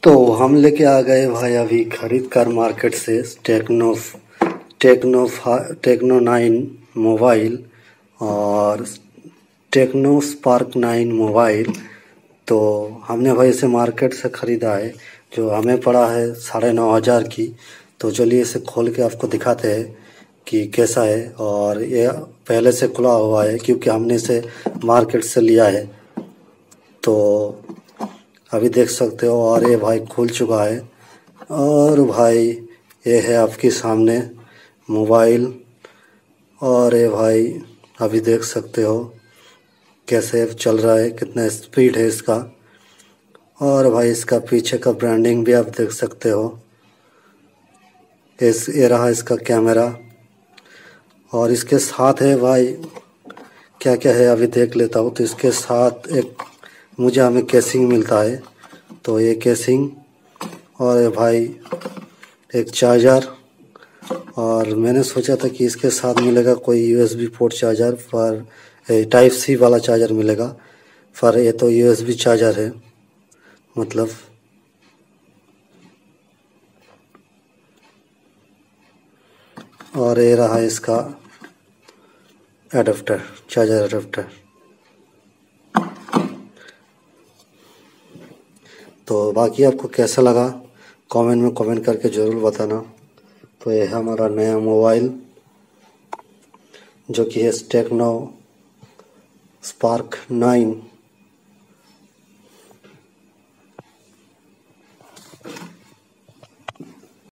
तो हम लेके आ गए भाई अभी खरीद कर मार्केट से टेक्नो टेक्नो टेक्नो 9 मोबाइल और टेक्नो स्पार्क 9 मोबाइल। तो हमने भाई इसे मार्केट से ख़रीदा है, जो हमें पड़ा है 9,500 की। तो चलिए इसे खोल के आपको दिखाते हैं कि कैसा है। और ये पहले से खुला हुआ है क्योंकि हमने इसे मार्केट से लिया है। तो अभी देख सकते हो, और ये भाई खुल चुका है। और भाई ये है आपके सामने मोबाइल। और ये भाई अभी देख सकते हो कैसे चल रहा है, कितना स्पीड है इसका। और भाई इसका पीछे का ब्रांडिंग भी आप देख सकते हो। ये रहा इसका कैमरा। और इसके साथ है भाई क्या क्या है अभी देख लेता हूँ। तो इसके साथ एक हमें केसिंग मिलता है। तो ये केसिंग, और ये भाई एक चार्जर। और मैंने सोचा था कि इसके साथ मिलेगा कोई यूएसबी पोर्ट चार्जर, पर टाइप सी वाला चार्जर मिलेगा। पर ये तो यूएसबी चार्जर है मतलब। और ये रहा इसका एडाप्टर, चार्जर एडाप्टर। तो बाकी आपको कैसा लगा कमेंट में कमेंट करके ज़रूर बताना। तो ये है हमारा नया मोबाइल, जो कि है टेक्नो स्पार्क 9।